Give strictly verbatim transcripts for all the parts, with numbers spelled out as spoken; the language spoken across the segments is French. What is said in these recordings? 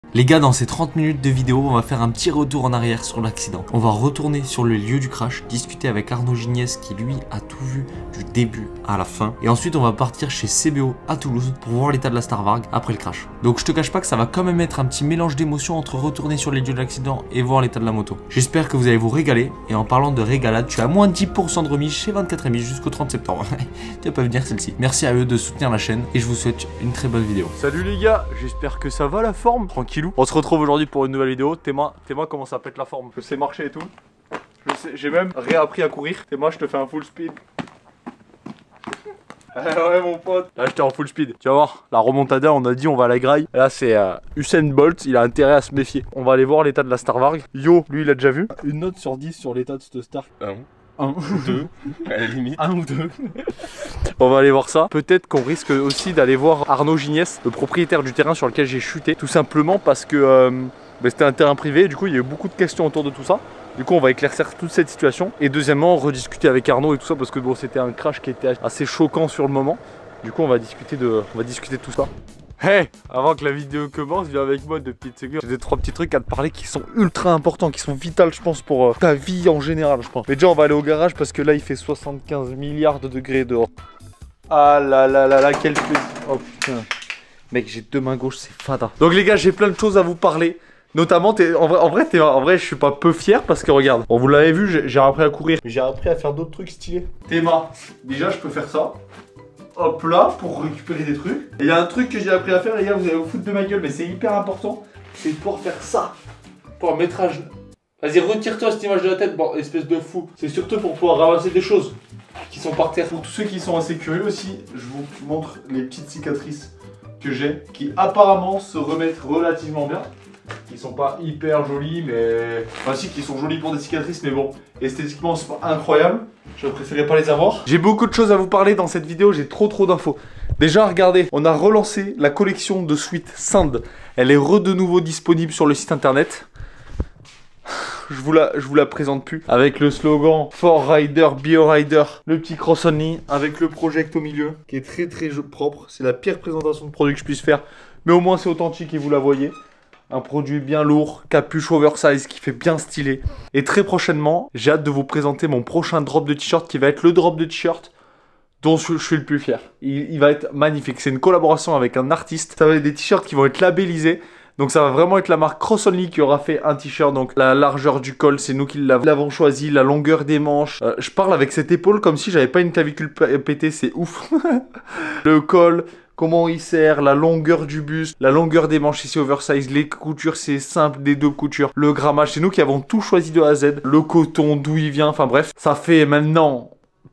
Les gars, dans ces trente minutes de vidéo, on va faire un petit retour en arrière sur l'accident. On va retourner sur le lieu du crash, discuter avec Arnaud Gignès qui lui a tout vu du début à la fin. Et ensuite on va partir chez C B O à Toulouse pour voir l'état de la Starvarg après le crash. Donc je te cache pas que ça va quand même être un petit mélange d'émotions entre retourner sur les lieux de l'accident et voir l'état de la moto. J'espère que vous allez vous régaler. Et en parlant de régalade, tu as moins de dix pour cent de remise chez vingt-quatre M I jusqu'au trente septembre. Tu vas pas venir celle-ci. Merci à eux de soutenir la chaîne et je vous souhaite une très bonne vidéo. Salut les gars, j'espère que ça va la forme, tranquillou. On se retrouve aujourd'hui pour une nouvelle vidéo. Théma, Théma comment ça pète la forme. Je sais marcher et tout. J'ai même réappris à courir. Théma, je te fais un full speed. Ouais mon pote. Là j'étais en full speed. Tu vas voir, la remontada, on a dit on va à la graille. Là c'est euh, Usain Bolt, il a intérêt à se méfier. On va aller voir l'état de la Starvarg. Yo, lui il a déjà vu. Une note sur dix sur l'état de cette Star. Un. Un ou deux, à la limite. Un ou deux. On va aller voir ça. Peut-être qu'on risque aussi d'aller voir Arnaud Gignès, le propriétaire du terrain sur lequel j'ai chuté. Tout simplement parce que euh, bah, c'était un terrain privé. Du coup, il y a eu beaucoup de questions autour de tout ça. Du coup, on va éclaircir toute cette situation. Et deuxièmement, rediscuter avec Arnaud et tout ça parce que bon, c'était un crash qui était assez choquant sur le moment. Du coup, on va discuter de, on va discuter de tout ça. Hey, avant que la vidéo commence, viens avec moi deux petites secondes. J'ai des trois petits trucs à te parler qui sont ultra importants, qui sont vitaux je pense pour euh, ta vie en général je pense. Mais déjà on va aller au garage parce que là il fait soixante-quinze milliards de degrés dehors. Ah là là là là, quel plaisir. Oh putain. Mec, j'ai deux mains gauches, c'est fada. Donc les gars, j'ai plein de choses à vous parler. Notamment, es, en vrai, en vrai, en vrai, je suis pas peu fier parce que regarde, bon, vous l'avez vu, j'ai appris à courir. J'ai appris à faire d'autres trucs stylés. Théma, déjà je peux faire ça. Hop là, pour récupérer des trucs. Et il y a un truc que j'ai appris à faire, les gars, vous allez vous foutre de ma gueule, mais c'est hyper important. C'est de pouvoir faire ça. Pour mettre à genoux. Vas-y, retire-toi cette image de la tête, bon, espèce de fou. C'est surtout pour pouvoir ramasser des choses qui sont par terre. Pour tous ceux qui sont assez curieux aussi, je vous montre les petites cicatrices que j'ai, qui apparemment se remettent relativement bien. Qui sont pas hyper jolies, mais... Enfin si, qui sont jolies pour des cicatrices, mais bon, esthétiquement c'est pas incroyable. Je préférais pas les avoir. J'ai beaucoup de choses à vous parler dans cette vidéo, j'ai trop trop d'infos. Déjà, regardez, on a relancé la collection de suite Sand. Elle est re de nouveau disponible sur le site internet. Je vous la, je vous la présente plus. Avec le slogan For Rider, Bio Rider. Le petit cross only avec le project au milieu, qui est très très propre. C'est la pire présentation de produit que je puisse faire. Mais au moins c'est authentique et vous la voyez. Un produit bien lourd, capuche oversize qui fait bien stylé. Et très prochainement, j'ai hâte de vous présenter mon prochain drop de t-shirt qui va être le drop de t-shirt dont je suis le plus fier. Il, il va être magnifique. C'est une collaboration avec un artiste. Ça va être des t-shirts qui vont être labellisés. Donc ça va vraiment être la marque Cross Only qui aura fait un t-shirt. Donc la largeur du col, c'est nous qui l'avons choisi. La longueur des manches. Euh, je parle avec cette épaule comme si j'avais pas une clavicule pétée. C'est ouf. Le col. Comment il sert, la longueur du buste, la longueur des manches ici oversize, les coutures c'est simple des deux coutures, le grammage, c'est nous qui avons tout choisi de A à Z, le coton, d'où il vient, enfin bref. Ça fait maintenant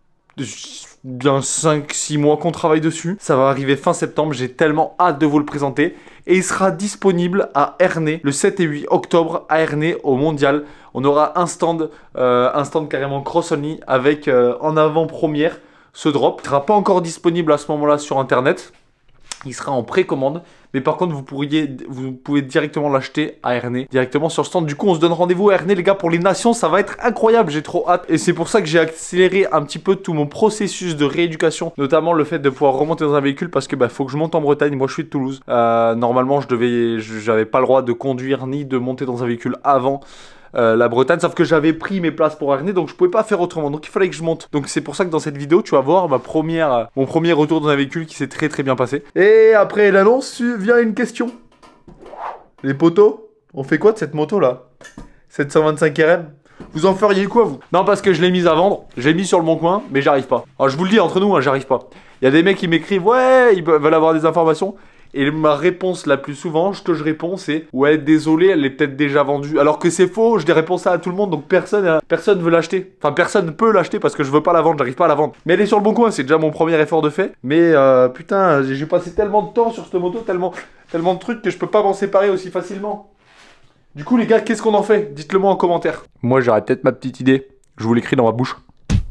bien cinq six mois qu'on travaille dessus, ça va arriver fin septembre, j'ai tellement hâte de vous le présenter. Et il sera disponible à Ernée le sept et huit octobre à Ernée au Mondial. On aura un stand, euh, un stand carrément cross only avec euh, en avant-première ce drop. Il ne sera pas encore disponible à ce moment-là sur internet. Il sera en précommande, mais par contre vous pourriez, vous pouvez directement l'acheter à Ernée, directement sur le stand. Du coup on se donne rendez-vous à Ernée les gars pour les nations, ça va être incroyable, j'ai trop hâte. Et c'est pour ça que j'ai accéléré un petit peu tout mon processus de rééducation, notamment le fait de pouvoir remonter dans un véhicule parce que bah faut que je monte en Bretagne, moi je suis de Toulouse. Euh, normalement je devais, j'avais pas le droit de conduire ni de monter dans un véhicule avant Euh, la Bretagne, sauf que j'avais pris mes places pour Ernée, donc je pouvais pas faire autrement, donc il fallait que je monte. Donc c'est pour ça que dans cette vidéo tu vas voir ma première, euh, mon premier retour dans un véhicule qui s'est très très bien passé. Et après l'annonce vient une question. Les potos, on fait quoi de cette moto là? sept cent vingt-cinq R M? Vous en feriez quoi vous? Non, parce que je l'ai mise à vendre, j'ai mis sur le bon coin, mais j'arrive pas. Alors je vous le dis entre nous, hein, j'arrive pas. Il y a des mecs qui m'écrivent, ouais, ils veulent avoir des informations. Et ma réponse la plus souvent, ce que je réponds, c'est ouais, désolé, elle est peut-être déjà vendue. Alors que c'est faux, je les réponds ça à tout le monde, donc personne euh, personne veut l'acheter. Enfin, personne ne peut l'acheter parce que je veux pas la vendre, j'arrive pas à la vendre. Mais elle est sur le bon coin, c'est déjà mon premier effort de fait. Mais euh, putain, j'ai passé tellement de temps sur cette moto, tellement, tellement de trucs que je peux pas m'en séparer aussi facilement. Du coup, les gars, qu'est-ce qu'on en fait? Dites-le moi en commentaire. Moi, j'aurais peut-être ma petite idée. Je vous l'écris dans ma bouche.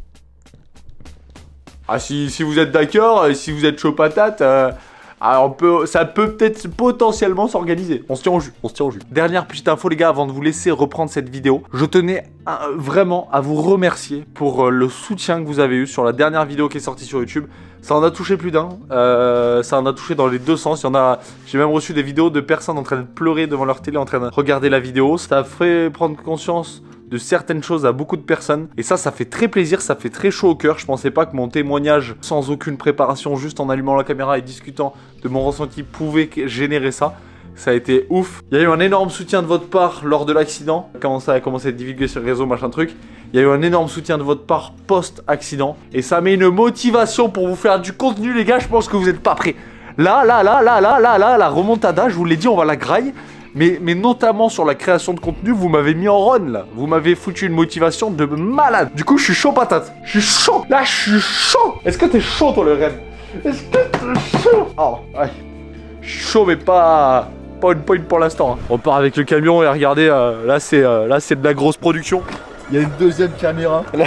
Ah, si, si vous êtes d'accord, si vous êtes chaud patate... Euh... Alors on peut, ça peut peut-être potentiellement s'organiser. On se tient au jus, on se tient au jus. Dernière petite info les gars avant de vous laisser reprendre cette vidéo. Je tenais à, vraiment à vous remercier pour euh, le soutien que vous avez eu sur la dernière vidéo qui est sortie sur YouTube. Ça en a touché plus d'un. Euh, ça en a touché dans les deux sens. Il y en a. J'ai même reçu des vidéos de personnes en train de pleurer devant leur télé, en train de regarder la vidéo. Ça a fait prendre conscience de certaines choses à beaucoup de personnes. Et ça, ça fait très plaisir, ça fait très chaud au cœur. Je pensais pas que mon témoignage, sans aucune préparation, juste en allumant la caméra et discutant de mon ressenti, pouvait générer ça. Ça a été ouf. Il y a eu un énorme soutien de votre part lors de l'accident. Quand ça a commencé à être divulgué sur le réseau, machin truc. Il y a eu un énorme soutien de votre part post-accident. Et ça met une motivation pour vous faire du contenu, les gars. Je pense que vous n'êtes pas prêts. Là, là, là, là, là, là, là, la remontada, je vous l'ai dit, on va la graille. Mais, mais notamment sur la création de contenu, vous m'avez mis en run là. Vous m'avez foutu une motivation de malade. Du coup, je suis chaud patate. Je suis chaud. Là, je suis chaud. Est-ce que t'es chaud, toi, le Ren? Est-ce que t'es chaud? Oh, ouais. Je suis chaud, mais pas, pas une point pour l'instant. Hein. On part avec le camion et regardez, euh, là, c'est euh, là, c'est de la grosse production. Il y a une deuxième caméra. Là,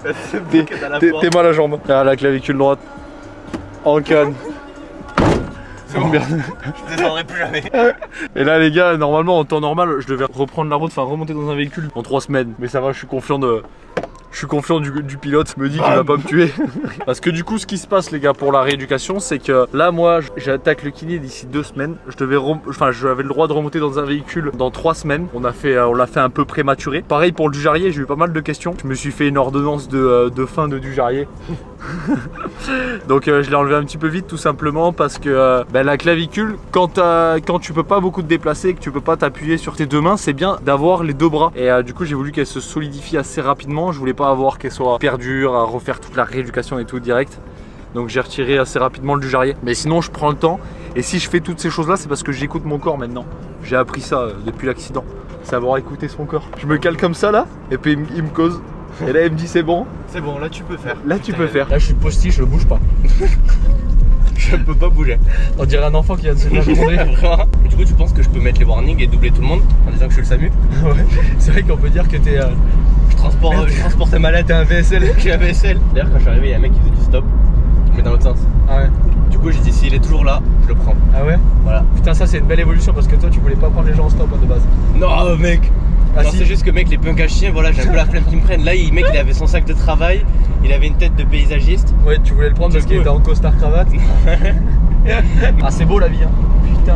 t'es mal à la jambe. Là, la clavicule droite. En canne. C'est bon, bien. Je descendrai plus jamais. Et là les gars, normalement en temps normal, je devais reprendre la route, enfin remonter dans un véhicule en trois semaines. Mais ça va, je suis confiant de... Je suis confiant du, du pilote, me dit qu'il va pas me tuer. Parce que du coup, ce qui se passe les gars pour la rééducation, c'est que là moi, j'attaque le kiné d'ici deux semaines. Je devais, enfin, j'avais le droit de remonter dans un véhicule dans trois semaines. On a fait, on l'a fait un peu prématuré. Pareil pour le Dujarier, j'ai eu pas mal de questions. Je me suis fait une ordonnance de, de fin de Dujarier. Donc euh, je l'ai enlevé un petit peu vite tout simplement parce que euh, ben, la clavicule, quand, quand tu peux pas beaucoup te déplacer, que tu peux pas t'appuyer sur tes deux mains, c'est bien d'avoir les deux bras. Et euh, du coup j'ai voulu qu'elle se solidifie assez rapidement. Je voulais pas avoir qu'elle soit perdure, à refaire toute la rééducation et tout direct. Donc j'ai retiré assez rapidement le Dujarier. Mais sinon je prends le temps. Et si je fais toutes ces choses là, c'est parce que j'écoute mon corps maintenant. J'ai appris ça euh, depuis l'accident. Savoir écouter son corps. Je me cale comme ça là, et puis il, il me cause. Et là il me dit c'est bon. C'est bon, là tu peux faire. Là tu peux faire. Là je suis postiche, je bouge pas. Je peux pas bouger. On dirait un enfant qui vient de se faire gronder. Du coup tu penses que je peux mettre les warnings et doubler tout le monde en disant que je suis le SAMU? Ouais, c'est vrai qu'on peut dire que t'es... Euh... Je transporte, je transporte ma lettre et un V S L. J'ai un V S L. D'ailleurs quand je suis arrivé il y a un mec qui faisait du stop, mais dans l'autre sens. Ah ouais. Du coup j'ai dit s'il est toujours là, je le prends. Ah ouais. Voilà. Putain ça c'est une belle évolution parce que toi tu voulais pas prendre les gens en stop hein, de base. Non mec. Ah, non, si. c'est juste que mec les punks à chiens, voilà j'ai un peu la flemme qu'ils me prennent. Là il, mec il avait son sac de travail, il avait une tête de paysagiste. Ouais tu voulais le prendre parce qu'il était en costard cravate. Ah c'est beau la vie hein. Putain.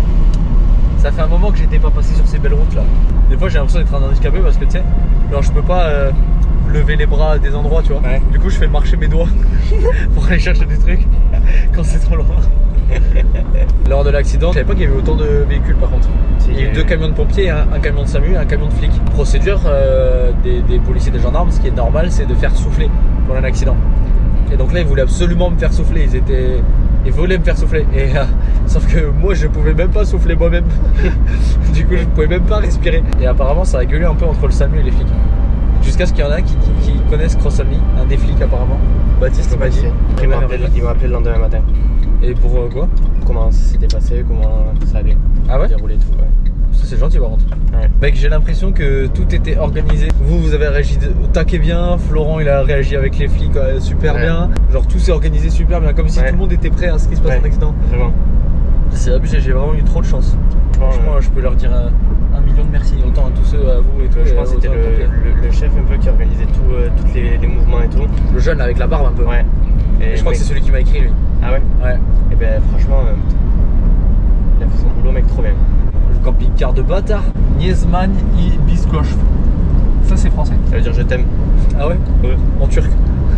Ça fait un moment que j'étais pas passé sur ces belles routes là. Des fois j'ai l'impression d'être un handicapé parce que tu sais, genre je peux pas euh, lever les bras à des endroits tu vois. Ouais. Du coup je fais marcher mes doigts pour aller chercher des trucs quand c'est trop loin. Lors de l'accident, je savais pas qu'il y avait autant de véhicules par contre. Il y a eu deux camions de pompiers, un, un camion de SAMU et un camion de flics. Procédure euh, des, des policiers et des gendarmes, ce qui est normal, c'est de faire souffler pour un accident. Et donc là, ils voulaient absolument me faire souffler. Ils étaient, ils voulaient me faire souffler. Et euh, sauf que moi, je pouvais même pas souffler moi-même. Du coup, je pouvais même pas respirer. Et apparemment, ça a gueulé un peu entre le SAMU et les flics. Jusqu'à ce qu'il y en a qui, qui, qui connaissent Cross Only, un des flics apparemment. Baptiste, il m'a dit. Il m'a appelé, appelé le lendemain matin. Et pour euh, quoi? Comment ça s'était passé, comment ça allait Ah ouais dérouler et tout. Ouais. Ça c'est gentil par contre. Ouais. Mec, j'ai l'impression que tout était organisé. Vous, vous avez réagi au taquet bien. Florent, il a réagi avec les flics euh, super ouais. bien. Genre tout s'est organisé super bien, comme si ouais. tout le monde était prêt à ce qui se passe ouais. en accident. Vraiment. C'est abusé, j'ai vraiment eu trop de chance. Franchement, ouais. Je peux leur dire un, un million de merci. Autant à tous ceux, à vous et tout. Je pense que c'était le, le, le chef un peu qui organisait tout, euh, tous les, les mouvements et tout. Le jeune avec la barbe un peu. Ouais. Et, et je crois mec... que c'est celui qui m'a écrit lui. Ah ouais? Ouais. Et ben franchement, euh, il a fait son boulot mec trop bien. Le camping-car de bâtard. Niezman i Biskosh. Ça c'est français. Ça veut dire je t'aime. Ah ouais? Ouais. En turc.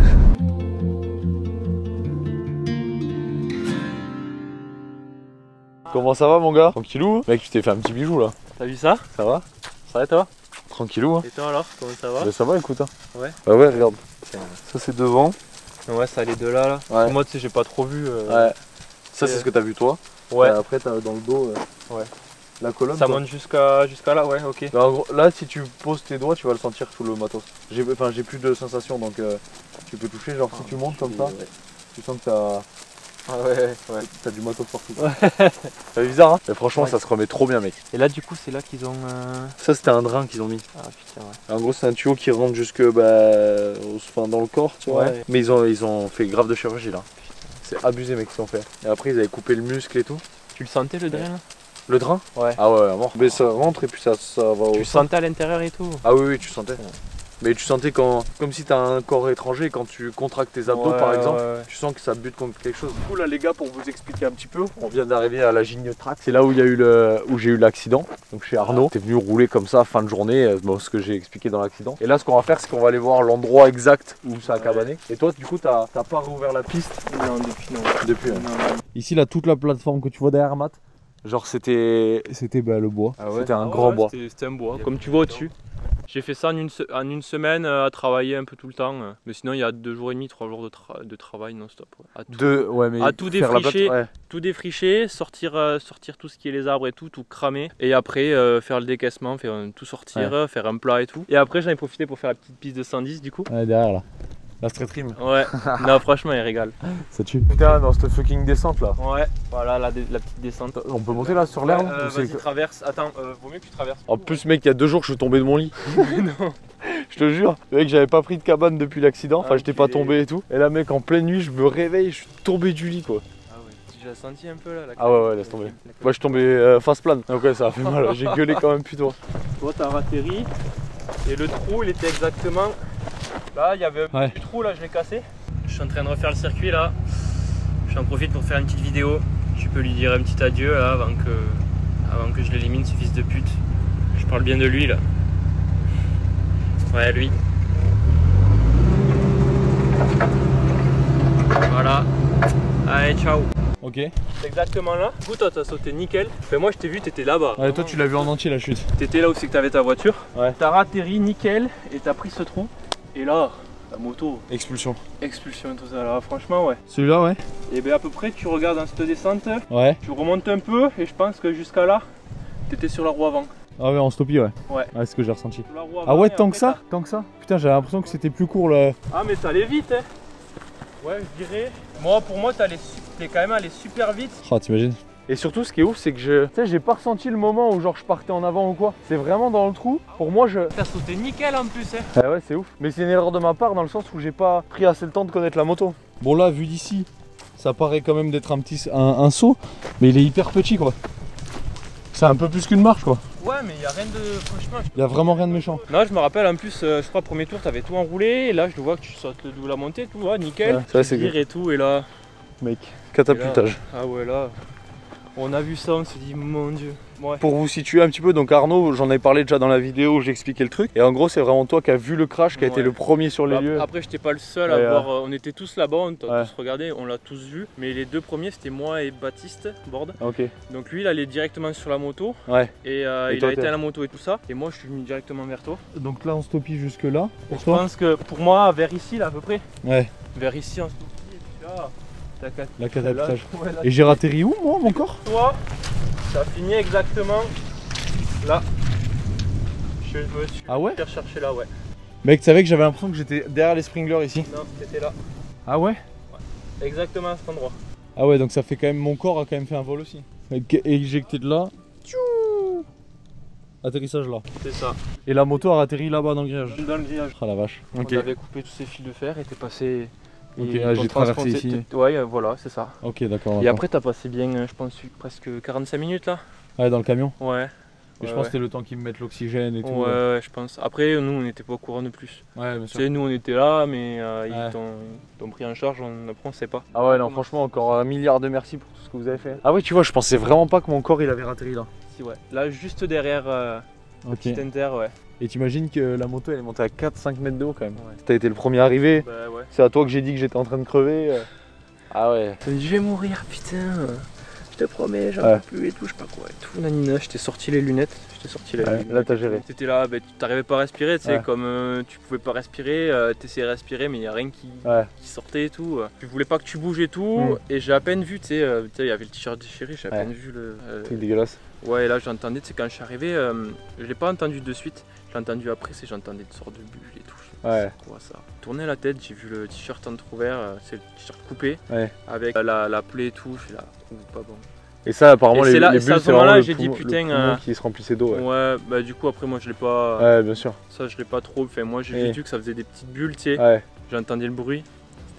Comment ça va mon gars? Tranquillou? Mec, tu t'es fait un petit bijou là. T'as vu ça? Ça va? Ça va toi? Tranquillou hein. Et toi alors? Comment ça va? Mais ça va écoute hein. Ouais. Bah ouais regarde. Ça c'est devant. Ouais ça les deux là là. Ouais. Moi tu sais j'ai pas trop vu. Euh... Ouais. Ça c'est ce que t'as vu toi. Ouais. Et après t'as dans le dos euh, ouais. la colonne. Ça toi. monte jusqu'à jusqu'à là, ouais ok. Bah, en gros, là si tu poses tes doigts tu vas le sentir tout le matos. J'ai enfin j'ai plus de sensation donc euh, tu peux toucher genre ah, si tu montes comme ça, ouais. Tu sens que t'as. Ah ouais, ouais. T'as du matos partout. Ouais. C'est bizarre hein. Mais franchement ouais. Ça se remet trop bien mec. Et là du coup c'est là qu'ils ont... Euh... Ça c'était un drain qu'ils ont mis. Ah putain ouais. En gros c'est un tuyau qui rentre jusque bah, au, enfin, dans le corps tu vois. Ouais. Mais ils ont, ils ont fait grave de chirurgie là. C'est abusé mec qu'ils ont fait. Et après ils avaient coupé le muscle et tout. Tu le sentais le drain là? Le drain? Ouais. Ah ouais à mort. Mais ça rentre et puis ça, ça va au... Tu sentais à l'intérieur et tout? Ah oui oui tu sentais. Ouais. Mais tu sentais quand, comme si tu as un corps étranger, quand tu contractes tes abdos Ouais, par exemple, ouais, ouais. tu sens que ça bute contre quelque chose. Du coup là les gars, pour vous expliquer un petit peu, on vient d'arriver à la Gigne Track. C'est là où il y a eu le, où j'ai eu l'accident. Donc chez Arnaud, t'es venu rouler comme ça fin de journée, bon, ce que j'ai expliqué dans l'accident. Et là ce qu'on va faire, c'est qu'on va aller voir l'endroit exact où ça a cabané. Et toi du coup t'as pas rouvert la piste? Non, depuis non. Depuis. Non, Hein. non. Ici là, toute la plateforme que tu vois derrière Matt, genre c'était c'était bah, le bois. Ah ouais. C'était un Ah grand ouais, bois. C'était un bois, comme tu vois au-dessus. J'ai fait ça en une, se en une semaine euh, à travailler un peu tout le temps. euh. Mais sinon, il y a deux jours et demi, trois jours de, tra de travail non-stop. Ouais. À tout, De, ouais, mais à tout faire la défricher, plate- ouais. tout défricher, sortir, euh, sortir tout ce qui est les arbres et tout, tout cramer. Et après, euh, faire le décaissement, faire euh, tout sortir, Ouais. faire un plat et tout. Et après, j'en ai profité pour faire la petite piste de cent dix du coup. Ouais, derrière là. La street trim. Ouais, non, franchement, il régale. Ça tue. Putain, dans cette fucking descente là. Ouais, voilà la, la petite descente. On peut monter là sur l'herbe Euh, ou c'est- Vas-y, traverse. Attends, euh, vaut mieux que tu traverses. En plus, mec, il y a deux jours, je suis tombé de mon lit. Non. Je te jure, mec, j'avais pas pris de cabane depuis l'accident. Enfin, Ah, j'étais pas enculé. tombé et tout. Et là, mec, en pleine nuit, je me réveille, je suis tombé du lit quoi. Ah ouais, tu l'as senti un peu là la Ah ouais, ouais, laisse tomber. Moi, je suis tombé euh, face plane. Donc, ouais, ça a fait mal. J'ai gueulé quand même, putain. Toi, t'as atterri et le trou, il était exactement là. Il y avait un Ouais. petit trou là, je l'ai cassé. Je suis en train de refaire le circuit là. J'en profite pour faire une petite vidéo. Tu peux lui dire un petit adieu là avant que, avant que je l'élimine, ce fils de pute. Je parle bien de lui là. Ouais, lui. Voilà. Allez, ciao. Ok. C'est exactement là. Du coup, toi, t'as sauté nickel. Ben, moi, je t'ai vu, t'étais là-bas. Ouais, toi, tu l'as vu en entier la chute. T'étais là où c'est que t'avais ta voiture. Ouais. T'as atterri nickel et t'as pris ce trou. Et là, la moto, Expulsion. expulsion, tout ça là, franchement, ouais. Celui-là, ouais. Et bien, à peu près, tu regardes dans cette descente, Ouais. tu remontes un peu et je pense que jusqu'à là, t'étais sur la roue avant. Ah ouais, en stoppie, ouais. Ouais. Ouais, c'est ce que j'ai ressenti. Sur la roue Ah avant, ouais, et tant après, que ça Tant que ça Putain, j'avais l'impression que c'était plus court là. t'as- Ah, mais ça allait vite, hein. Ouais, je dirais. Moi, pour moi, t'allais su- t'es quand même allé super vite. Oh, t'imagines. Et surtout, ce qui est ouf, c'est que je. Tu sais, j'ai pas ressenti le moment où genre je partais en avant ou quoi. C'est vraiment dans le trou. Pour moi, je. T'as sauté nickel en plus, hein. Ah ouais, c'est ouf. Mais c'est une erreur de ma part dans le sens où j'ai pas pris assez le temps de connaître la moto. Bon, là, vu d'ici, ça paraît quand même d'être un petit un, un saut, mais il est hyper petit quoi. C'est un peu plus qu'une marche quoi. Ouais, mais y a rien de. Franchement, je- Il y a vraiment rien de méchant. Non, je me rappelle en plus, euh, je crois, premier tour, t'avais tout enroulé. Et là, je vois que tu sautes le double à monter, tout, ouais, nickel. Ouais, ça, Tu c'est vires et tout, et là. Mec, catapultage. Ah ouais, là. On a vu ça, on s'est dit, mon dieu. Ouais. Pour vous situer un petit peu, donc Arnaud, j'en avais parlé déjà dans la vidéo où j'expliquais le truc. Et en gros, c'est vraiment toi qui as vu le crash, qui a été Ouais. le premier sur les Bah, lieux. Après, j'étais pas le seul Ouais, à voir. euh, on était tous là-bas, on t'a Ouais. tous regardé, on l'a tous vu. Mais les deux premiers, c'était moi et Baptiste, Borde. Ok. Donc lui, il allait directement sur la moto. Ouais. Et, euh, Et il toi, a t'es- éteint la moto et tout ça. Et moi, je suis venu directement vers toi. Donc là, on stopie jusque là. Pour Je toi pense que pour moi, vers ici, là, à peu près. Ouais. Vers ici, on se dit, et puis là, t'as qu'à- La catapultage. là, ouais, là, Et j'ai ratterri où moi, mon corps toi, ça finit exactement là. Je me suis Ah ouais fait rechercher là, ouais. Mec, tu savais que j'avais l'impression que j'étais derrière les sprinklers ici. Non, t'étais là. Ah ouais Exactement à cet endroit. Ah ouais, donc ça fait quand même, mon corps a quand même fait un vol aussi. Ok, éjecté de là. Tchou Atterrissage là. C'est ça. Et la moto a atterri là-bas dans le grillage. Dans le grillage. Ah la vache. Ok. On avait coupé tous ces fils de fer et t'es passé. Ok, et ah, ton j'ai traversé transport, ici. t'es- Ouais, euh, voilà, c'est ça. Ok, d'accord. Et d'accord. après, t'as passé bien, euh, je pense, presque quarante-cinq minutes là. Ouais, dans le camion. Ouais. Et je Ouais, pense que ouais. c'était le temps qu'ils me mettent l'oxygène et tout. Ouais, ouais, je pense. Après, nous, on n'était pas au courant de plus. Ouais, bien Tu sais, nous, on était là, mais euh, Ouais. ils t'ont ils t'ont pris en charge, on, après, on sait pas. Ah ouais, non, franchement, encore un milliard de merci pour tout ce que vous avez fait. Ah ouais, tu vois, je pensais vraiment pas que mon corps il avait atterri là. Si, ouais. Là, juste derrière, euh, Ok. petit inter, ouais. Et t'imagines que la moto elle est montée à quatre cinq mètres de haut quand même. Ouais. T'as été le premier arrivé. Bah ouais. C'est à toi que j'ai dit que j'étais en train de crever. euh. Ah ouais. T'as dit, je vais mourir, putain. Je te promets, j'en Ouais. peux plus et tout, je sais pas quoi et tout. Nanina, je t'ai sorti les lunettes. Je t'ai sorti les Ouais, lunettes. là, t'as géré. T'étais là, bah, tu t'arrivais pas à respirer, tu sais, Ouais. comme euh, tu pouvais pas respirer, euh, t'essayais de respirer, mais il y a rien qui, Ouais. qui sortait et tout. Je voulais pas que tu bouges et tout, Mm. et j'ai à peine vu, tu sais, euh, tu sais, il y avait le t-shirt déchiré, j'ai à Ouais. peine vu le. euh, C'est dégueulasse. ouais, et là j'entendais, tu sais, quand je suis arrivé, euh, je l'ai pas entendu de suite, je l'ai entendu après, c'est j'entendais une sorte de bulle et tout. Je me suis dit, Ouais. c'est quoi ça? Tourner la tête, j'ai vu le t-shirt entrouvert, euh, c'est le t-shirt coupé, Ouais. avec la, la plaie et tout, je suis là, ouh, pas bon. Et ça, apparemment, Et les, c'est là- les et c'est à bulles, ce c'est vraiment moment-là, le j'ai dit, poumon- le putain, poumon euh, qui se remplissait d'eau. Ouais. Ouais, bah du coup après moi je l'ai pas. Ouais, bien sûr. Ça je l'ai pas trop fait. Moi j'ai Et- juste vu que ça faisait des petites bulles, tu sais. Ouais. J'entendais le bruit.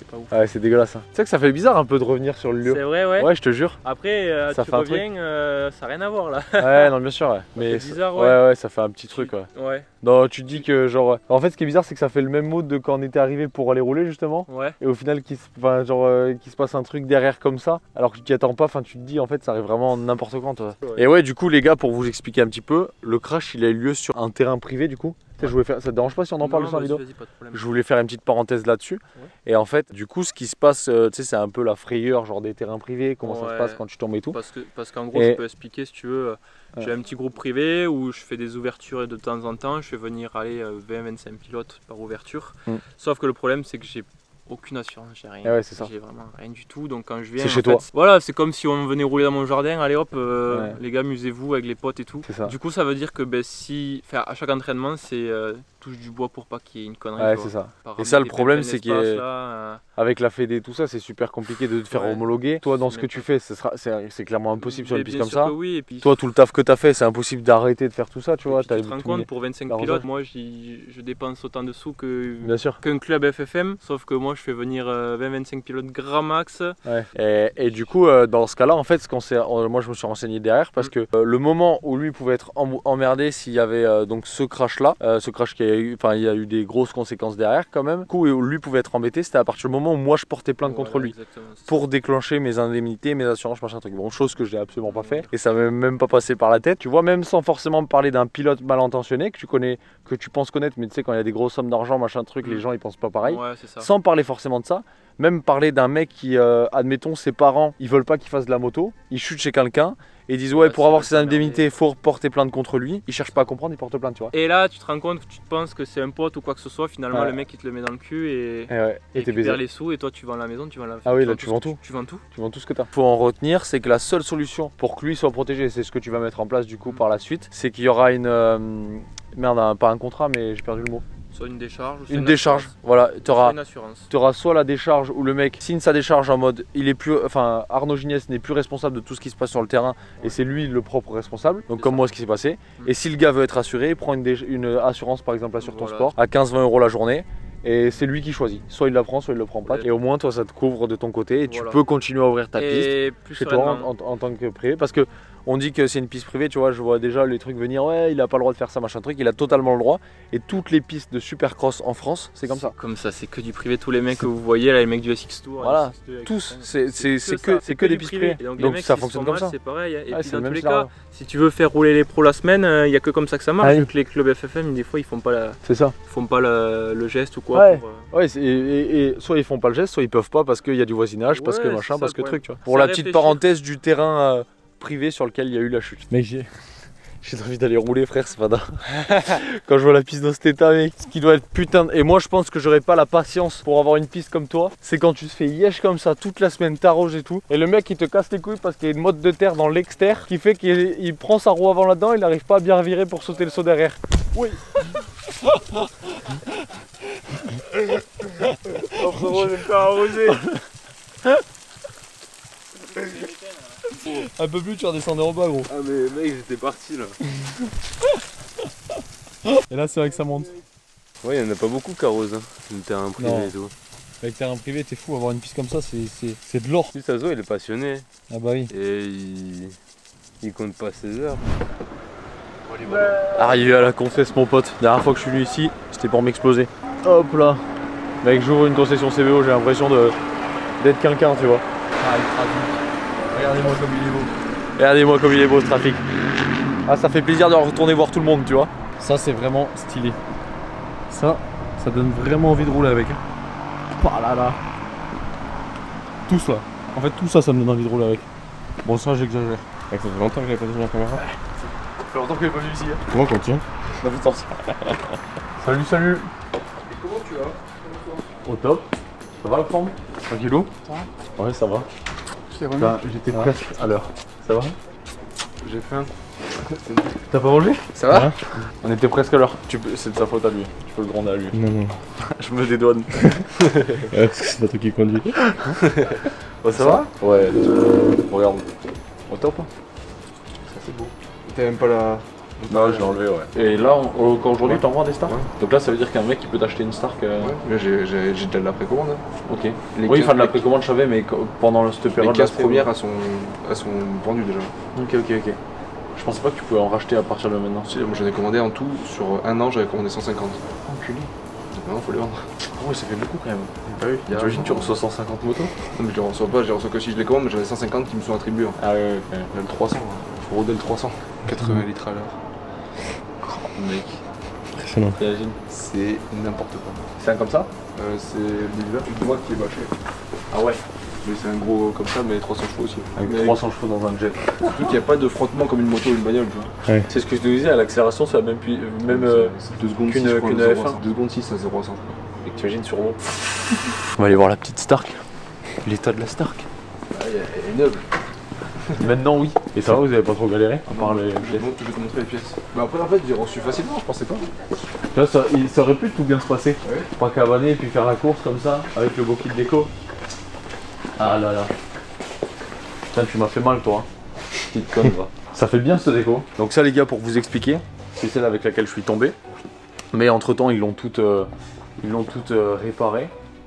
c'était pas ouf. Ouais, c'est dégueulasse. Hein. Tu sais que ça fait bizarre un peu de revenir sur le lieu. C'est vrai, ouais. Ouais, je te jure. Après, euh, Ça tu fait un reviens, euh, ça n'a rien à voir là. Ouais, non, bien sûr, ouais. Mais C'est bizarre, ouais. ouais. ouais, ouais, ça fait un petit truc, ouais. Ouais, Non, tu te dis que genre. En fait, ce qui est bizarre, c'est que ça fait le même mode de quand on était arrivé pour aller rouler justement. ouais. Et au final, qu'il se, enfin, genre, euh, qu'il se passe un truc derrière comme ça, alors que tu t'y attends pas. Enfin, tu te dis en fait, ça arrive vraiment n'importe quand. Toi. Ouais. Et ouais, du coup, les gars, pour vous expliquer un petit peu, le crash, il a eu lieu sur un terrain privé, du coup. Ouais. Je voulais faire. Ça te dérange pas si on en parle sur la vidéo? Vas-y, pas de problème. Je voulais faire une petite parenthèse là-dessus. Ouais. Et en fait, du coup, ce qui se passe, euh, tu sais, c'est un peu la frayeur, genre des terrains privés, comment ouais. ça se passe quand tu tombes et tout. Parce que, parce qu'en gros, et... je peux expliquer si tu veux. J'ai ouais. un petit groupe privé où je fais des ouvertures de temps en temps. Je fais venir aller vingt à vingt-cinq pilotes par ouverture. Mm. Sauf que le problème, c'est que j'ai aucune assurance, j'ai rien. Ah ouais, c'est ça. J'ai vraiment rien du tout. Donc quand je viens, c'est chez fait, toi. Voilà, c'est comme si on venait rouler dans mon jardin. Allez hop, euh, ouais. les gars, amusez-vous avec les potes et tout. Ça. Du coup, ça veut dire que ben, si, enfin, à chaque entraînement, c'est euh, touche du bois pour pas qu'il y ait une connerie. Ouais, c'est ça. Et ça, le problème, c'est qu'avec euh... la Fédé et tout ça, c'est super compliqué de te faire ouais. homologuer. Toi, dans ce que tu fais, c'est clairement impossible sur une piste comme ça. Oui, et puis... Toi, tout le taf que tu as fait, c'est impossible d'arrêter de faire tout ça, tu vois. Tu te rends compte, pour vingt-cinq pilotes, moi, je dépense autant de sous qu'un club F F M, sauf que moi, je fais venir vingt à vingt-cinq pilotes grand max. Ouais. Et, et du coup, euh, dans ce cas-là, en fait, ce qu'on s'est, moi, je me suis renseigné derrière parce que euh, le moment où lui pouvait être emmerdé s'il y avait euh, donc ce crash-là, euh, ce crash qui a eu, enfin, il y a eu des grosses conséquences derrière quand même. Du coup, où lui pouvait être embêté, c'était à partir du moment où moi je portais plainte voilà, contre lui pour déclencher mes indemnités, mes assurances, machin truc. Bon, chose que je n'ai absolument pas fait et ça m'est même pas passé par la tête. Tu vois, même sans forcément me parler d'un pilote mal intentionné que tu connais, que tu penses connaître, mais tu sais quand il y a des grosses sommes d'argent, machin truc, mmh. les gens ils pensent pas pareil. Ouais, c'est ça. Sans parler forcément de ça. Même parler d'un mec qui, euh, admettons, ses parents, ils veulent pas qu'il fasse de la moto, ils chutent chez quelqu'un et ils disent ouais, ouais pour avoir ses indemnités, il faut porter plainte contre lui. Ils cherchent pas à comprendre, ils portent plainte, tu vois. Et là, tu te rends compte que tu te penses que c'est un pote ou quoi que ce soit, finalement ouais. le mec il te le met dans le cul et, et, ouais. et, et tu perds les sous et toi tu vends la maison, tu vends la Ah oui, tu là tu vends tout. Tu, tu vends tout. Tu vends tout ce que tu as. Faut en retenir, c'est que la seule solution pour que lui soit protégé, c'est ce que tu vas mettre en place du coup mmh. par la suite, c'est qu'il y aura une euh... merde, un, pas un contrat, mais j'ai perdu le mot. Soit une décharge, ou une, une décharge, voilà, tu auras, soit, auras soit la décharge où le mec signe sa décharge en mode il est plus, enfin Arnaud Gignès n'est plus responsable de tout ce qui se passe sur le terrain ouais. et c'est lui le propre responsable, donc comme ça. Moi ce qui s'est passé. Mmh. Et si le gars veut être assuré, il prend une, une assurance par exemple là sur ton voilà. sport à quinze vingt euros la journée. Et c'est lui qui choisit, soit il la prend, soit il le prend pas. Ouais. Et au moins toi ça te couvre de ton côté et voilà. tu peux continuer à ouvrir ta et piste chez toi en, en, en tant que privé. Parce que on dit que c'est une piste privée, tu vois, je vois déjà les trucs venir, ouais il a pas le droit de faire ça, machin truc, il a totalement le droit. Et toutes les pistes de supercross en France, c'est comme ça. Comme ça, c'est que du privé, tous les mecs que vous voyez là, les mecs du S X Tour. Voilà, tous, c'est que, que, que des pistes privées. Donc, donc ça fonctionne comme ça. C'est pareil, et ouais, puis dans tous les cas, si tu veux faire rouler les pros la semaine, il n'y a que comme ça que ça marche, ah, vu que les clubs F F M, des fois ils font pas, la... ça. font pas la... le geste ou quoi. Ouais, pour, euh... ouais et, et, et soit ils font pas le geste, soit ils peuvent pas parce qu'il y a du voisinage, ouais, parce que machin, parce que truc, tu vois. Pour la petite parenthèse du terrain euh, privé sur lequel il y a eu la chute. Mec, j'ai envie d'aller rouler, frère, c'est fada. Quand je vois la piste d'Osteta, mec, ce qui doit être putain de... Et moi, je pense que j'aurais pas la patience pour avoir une piste comme toi. C'est quand tu te fais yesh comme ça toute la semaine, t'arroses et tout. Et le mec, il te casse les couilles parce qu'il y a une motte de terre dans l'exter qui fait qu'il prend sa roue avant là-dedans, il n'arrive pas à bien virer pour sauter le saut derrière. Oui. Oh frérot, j'ai pas arrosé. Un peu plus, tu redescendais en bas, gros. Ah mais mec, j'étais parti là. Et là, c'est vrai que ça monte. Ouais, il y en a pas beaucoup qui arrosent, hein. Le terrain privé non. et tout. Avec terrain privé, t'es fou, avoir une piste comme ça, c'est de l'or. Juste Azo, il est passionné. Ah bah oui. Et il, il compte pas ses heures. Arrivé à la confesse, mon pote. La dernière fois que je suis venu ici, c'était pour m'exploser. Hop là. Mec, j'ouvre une concession C V O, j'ai l'impression d'être quelqu'un, tu vois. Ah, il trafic. Regardez-moi comme il est beau. Regardez-moi comme il est beau ce trafic. Ah, ça fait plaisir de retourner voir tout le monde, tu vois. Ça, c'est vraiment stylé. Ça, ça donne vraiment envie de rouler avec. Oh là là. Tout ça. En fait, tout ça, ça me donne envie de rouler avec. Bon, ça, j'exagère. Ça fait longtemps que j'avais pas vu la caméra. Ça fait longtemps que j'avais pas vu ici. Hein. Comment on tient? On a fait sortir. Salut, salut. Et comment tu vas? Au top. Ça va la forme? Tranquillou? Ça va? Ouais, ça va. J'étais ah. presque à l'heure. Ça va? J'ai faim. T'as pas mangé? Ça va ouais. On était presque à l'heure. C'est de sa faute à lui. Tu peux le gronder à lui. Non, non. Je me dédouane. Ouais, parce que c'est pas toi qui conduis. Ouais, ça, ça va? Ouais. Regarde. Au top. Ça c'est beau. T'as même pas la... Bah ouais, je l'ai enlevé, ouais. Et là, on, encore aujourd'hui, Ouais. t'en vends des Stark? Ouais. Donc là, ça veut dire qu'un mec il peut t'acheter une Stark. Euh... Ouais, là j'ai j'ai- j'ai déjà de la précommande. Hein. Ok. Les oui, quinze- enfin de la précommande, je savais, mais co- pendant cette Les période. quinze premières, elles sont, elles sont vendues déjà. Ok, ok, ok. Je pensais pas que tu pouvais en racheter à partir de maintenant. Si, moi j'en ai commandé en tout, sur un an j'avais commandé cent cinquante. Enculé. Donc maintenant faut les vendre. Ah ouais, ça fait beaucoup quand même. Bah oui, il y a- T'imagines, tu reçois cent cinquante motos? Non mais je les reçois pas, je les reçois que si je les commande, mais j'en ai cent cinquante qui me sont attribués. Hein. Ah ouais, ouais, ouais. Là, le trois cents, hein. Faut roder le trois cents. quatre-vingts litres à l'heure. Oh, mec. Impressionnant. T'imagines? C'est n'importe quoi. C'est un comme ça? Euh, c'est l'hiver, tu vois qui est bâché. Ah ouais. Mais c'est un gros comme ça, mais trois cents chevaux aussi. Avec Mais trois cents chevaux dans un jet. surtout qu'il n'y a pas de frottement comme une moto ou une bagnole, tu vois. C'est ce que je te disais, à l'accélération, c'est la même, pu- même euh, C'est deux secondes qu'une- six, je crois, qu'une le zéro F un. à cent. deux secondes six à zéro à cent. et que t'imagines sur l'eau. On va aller voir la petite Stark. L'état de la Stark. Ah, elle est noble. Maintenant, oui. Et ça va, vous avez pas trop galéré à part les Je vais te je vais te montrer les pièces. Mais après, en fait, j'ai reçu facilement, je pensais pas. Là, ça, il- ça aurait pu tout bien se passer. Ouais. Pas cavaner et puis faire la course comme ça, avec le beau kit déco. Ah là là. Putain, tu m'as fait mal, toi. Petite conne, va. Ça fait bien ce déco. Donc ça, les gars, pour vous expliquer, c'est celle avec laquelle je suis tombé. Mais entre temps, ils l'ont toute, euh, ils l'ont toute euh, réparée.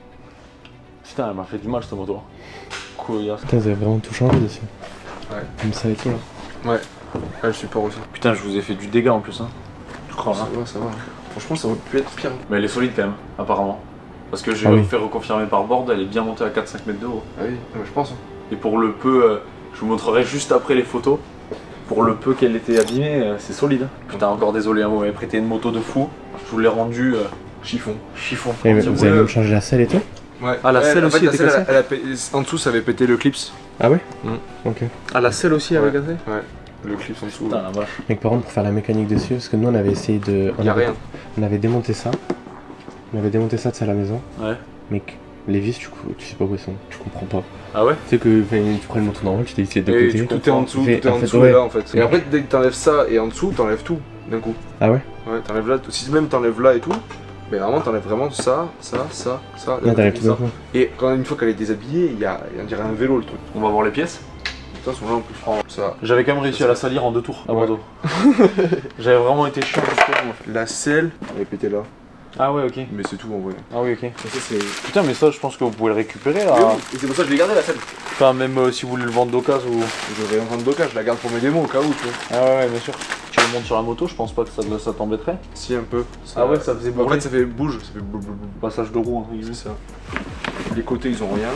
Putain, elle m'a fait du mal cette moto. Couillasse. Putain, vous avez vraiment tout changé dessus. Ouais. Comme ça et tout là. Ouais. Ah, le support aussi. Putain, je vous ai fait du dégât en plus. Hein. Je crois. Ça Hein. va, ça va. Franchement, ça aurait pu être pire. Mais elle est solide quand même, apparemment. Parce que j'ai Ah oui. fait reconfirmer par board, elle est bien montée à quatre cinq mètres de haut. Ah oui, ouais, je pense. Hein. Et pour le peu, euh, je vous montrerai juste après les photos. Pour le peu qu'elle était abîmée, euh, c'est solide. Putain, encore désolé, hein, vous m'avez prêté une moto de fou. Je vous l'ai rendue euh, Chiffon. chiffon. Et Entier. vous avez même changé la selle et tout? Ouais. Ah, la Ouais, selle en aussi fait, la était selle, cassée elle a- elle a pé- En dessous, ça avait pété le clips. Ah ouais? Mm. Ok. Ah, la selle aussi avait Ouais. cassé? Ouais. Le clips en dessous. Putain, la vache. Mec, par contre, pour faire la mécanique dessus, parce que nous on avait essayé de. On Y a avait, rien. on avait démonté ça. On avait démonté ça de ça à la maison. Ouais. Mec, les vis, tu, cou- tu sais pas où elles sont. Tu comprends pas. Ah ouais? Tu sais que enfin, tu prends le moto normal, tu décides de Et côté. tu- tout est en dessous, tout Mais est en en fait, dessous ouais. et là en fait. Et après, dès que t'enlèves ça et en dessous, t'enlèves tout d'un coup. Ah ouais? Ouais, t'enlèves là, si même t'enlèves là et tout, mais vraiment t'enlèves vraiment ça, ça, ça, ça. Là, t'arrives tout ça. d'un coup. Et quand une fois qu'elle est déshabillée, il y a, on dirait un vélo le truc. On va voir les pièces. Ça, sont là en plus. Ça. J'avais quand même réussi à la salir en deux tours à Ouais. moto. J'avais vraiment été chiant jusqu'au bout. La selle, elle est pétée là. Ah ouais, ok. Mais c'est tout en vrai. Ah oui, ok. Et ça, c'est. Putain, mais ça, je pense que vous pouvez le récupérer là. Et oui, et c'est pour ça que je l'ai gardé la selle. Enfin, même euh, si vous voulez le vendre d'occasion ou. Je vais en vendre d'occasion, je la garde pour mes démos au cas où, tu vois. Ah ouais, ouais, bien sûr. Tu le montes sur la moto, je pense pas que ça, ça t'embêterait. Si, un peu. Ah ouais, ça faisait En bourrer. fait, ça fait bouge, ça fait bou- bou- bou- Passage de roue, entre C'est guillemets. ça. Les côtés, ils ont rien.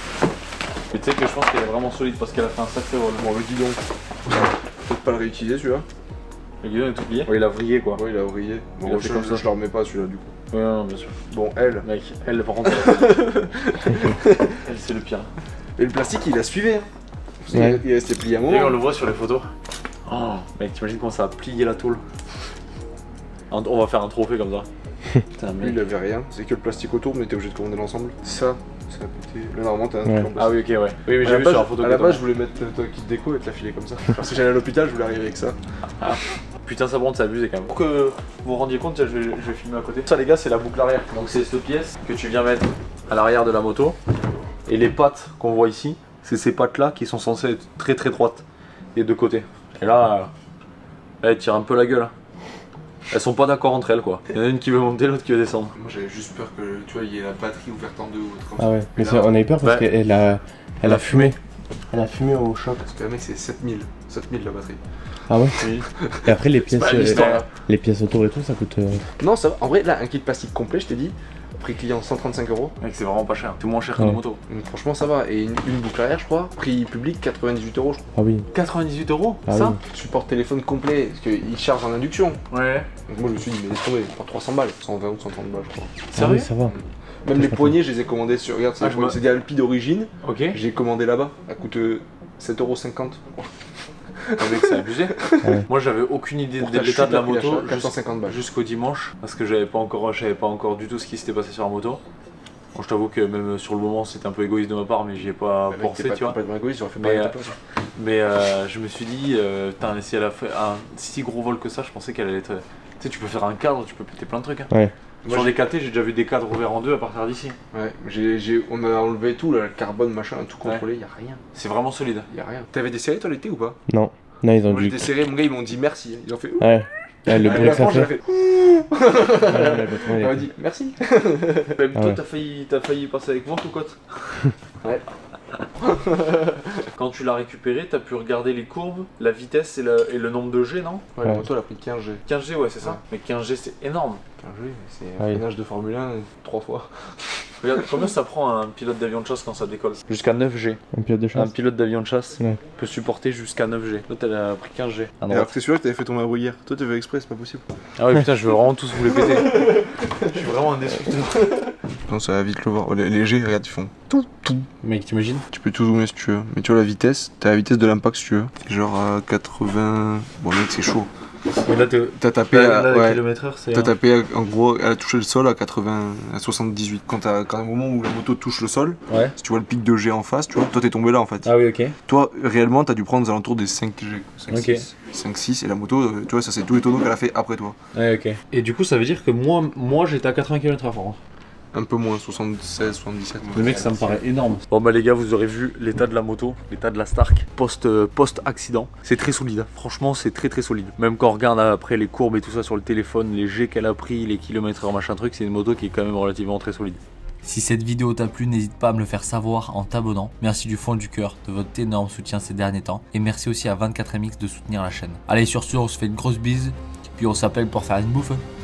Mais tu sais que je pense qu'elle est vraiment solide parce qu'elle a fait un sacré vol. Bon, le guidon, peut-être pas le réutiliser celui-là. Le guidon est tout plié. Ouais, il a vrillé quoi. Ouais, il a vrillé. Bon, Il a je, fait comme ça. je le remets pas celui-là du coup. Ouais, non, bien sûr. Bon, elle. Mec, elle par contre, elle, elle, c'est le pire. Et le plastique, il a suivi. Hein. Parce Ouais. qu'il est resté plié à un Et on moment. le voit sur les photos. Oh, mec, t'imagines comment ça a plié la tôle. Un- On va faire un trophée comme ça. Putain, Lui, il mec. avait rien. C'est que le plastique autour, mais t'es obligé de commander l'ensemble. Ça, ça a pété. Là, normalement, t'as un Ouais. truc en Ah oui, ok, ouais. Oui, mais À j'ai la vu base, sur la photo. à que la t'as base, je envoyée. voulais mettre ton kit déco et te la filer comme ça. Parce que j'allais à l'hôpital, je voulais arriver avec ça. Putain, ça monte, c'est abusé quand même. Pour que vous vous rendiez compte, tiens, je vais, je vais filmer à côté. Ça, les gars, c'est la boucle arrière. Donc, c'est cette pièce que tu viens mettre à l'arrière de la moto. Et les pattes qu'on voit ici, c'est ces pattes-là qui sont censées être très très droites des deux côtés. Et là, euh, elle tire un peu la gueule. Elles sont pas d'accord entre elles, quoi. Il y en a une qui veut monter, l'autre qui veut descendre. Moi, j'avais juste peur que tu vois, il y ait la batterie ouverte en deux ou autre comme Ah ça. ouais. Mais là, ça, on a eu peur parce Ouais. qu'elle a, elle La a fumé. Elle a fumé au choc. Parce que la mec, c'est sept mille. sept mille la batterie. Ah ouais? Oui. Et après, les pièces, pas euh, l'histoire. les pièces autour et tout, ça coûte. euh, Non, ça va. En vrai, là, un kit plastique complet, je t'ai dit, prix client cent trente-cinq euros. Mec, c'est vraiment pas cher. C'est moins cher que Ouais. une moto. Donc, franchement, ça va. Et une, une boucle arrière, je crois, prix public quatre-vingt-dix-huit euros, je crois. Ah oui. quatre-vingt-dix-huit euros, Ah ça oui. Support téléphone complet, parce qu'il charge en induction. Ouais. Donc, moi, je me suis dit, mais laisse tomber, pour trois cents balles, cent vingt ou cent trente balles, je crois. Ah Sérieux oui, ça va. Même je les comprends. poignées, je les ai commandées sur. Regarde, c'est Ah, je me- c'est des Alpi d'origine. Ok. J'ai commandé là-bas. Ça coûte euh, sept euros cinquante. Avec c'est abusé. Ouais. Moi j'avais aucune idée Pour de ta l'état de la chute, il moto achète quatre cent cinquante balles. jusqu'au dimanche parce que j'avais pas encore je savais pas encore du tout ce qui s'était passé sur la moto. Bon, je t'avoue que même sur le moment c'était un peu égoïste de ma part mais j'y ai pas Le mec, pensé t'es pas tu vois. complètement égoïste, j'aurais fait Mais, pareil à euh, ta place. Mais euh, je me suis dit euh, putain si elle a fait un si gros vol que ça je pensais qu'elle allait être. Tu sais tu peux faire un cadre, tu peux péter plein de trucs. Hein. Ouais. Moi, Sur j'ai- des K T j'ai déjà vu des cadres ouverts en deux à partir d'ici. Ouais, j'ai, j'ai, on a enlevé tout, là, le carbone, machin, tout contrôlé, y a rien. C'est vraiment solide. Y a rien. T'avais des séries toi l'été ou pas? Non. Non, ils ont Moi dû. j'étais serré, mon gars, ils m'ont dit merci. Ils ont fait. Ouais. Ouais, le Et bruit la que ça France, j'ai fait. fait. Ouais, on l'a pas trouvé. Elle m'a dit merci. Même Ah toi, ouais. t'as failli, t'as failli passer avec moi, ton cote. Ouais. Quand tu l'as récupéré, t'as pu regarder les courbes, la vitesse et, la- et le nombre de G, non? Ouais, la Ouais. moto elle a pris quinze G. quinze G, ouais, c'est ça. Ouais. Mais quinze G, c'est énorme. quinze G, c'est Ah un oui. freinage de Formule un trois fois. Regarde, combien ça prend un pilote d'avion de chasse quand ça décolle? Jusqu'à neuf G. Un pilote de Un chasse. pilote d'avion de chasse Ouais. peut supporter jusqu'à neuf G. Toi, t'as pris quinze G. À Et droite. alors que c'est celui-là que t'avais fait tomber à bruyère. Toi t'as fait exprès, c'est pas possible. Ah ouais, putain, je veux vraiment tous vous les péter. Je suis vraiment un destructeur. Non, ça va vite le voir. Les, les G, regarde, ils font tout, tout. Mec, t'imagines? Tu peux tout zoomer si tu veux. Mais tu vois la vitesse, t'as la vitesse de l'impact si tu veux. C'est genre à quatre-vingts. Bon, mec, c'est chaud. Mais là, t'es. T'as tapé, à, ouais, kilomètre heure, c'est. t'as tapé à- en gros, elle a touché le sol à quatre-vingts, à soixante-dix-huit. Quand t'as, quand au moment où la moto touche le sol, Ouais. si tu vois le pic de G en face, tu vois, toi t'es tombé là en fait. Ah oui, ok. Toi, réellement, t'as dû prendre aux alentours des cinq G. cinq, Ok. six. cinq six, et la moto, euh, tu vois, ça c'est tous les tonneaux qu'elle a fait après toi. Ouais, ok. Et du coup, ça veut dire que moi, moi j'étais à quatre-vingts kilomètres heure. Un peu moins, soixante-seize, soixante-dix-sept. Le mec, ça me paraît énorme. Bon bah les gars, vous aurez vu l'état de la moto, l'état de la Stark post euh, post accident. C'est très solide. Hein. Franchement, c'est très très solide. Même quand on regarde après les courbes et tout ça sur le téléphone, les G qu'elle a pris, les kilomètres heure machin truc, c'est une moto qui est quand même relativement très solide. Si cette vidéo t'a plu, n'hésite pas à me le faire savoir en t'abonnant. Merci du fond du cœur de votre énorme soutien ces derniers temps. Et merci aussi à vingt-quatre M X de soutenir la chaîne. Allez, sur ce, on se fait une grosse bise. Puis on s'appelle pour faire une bouffe.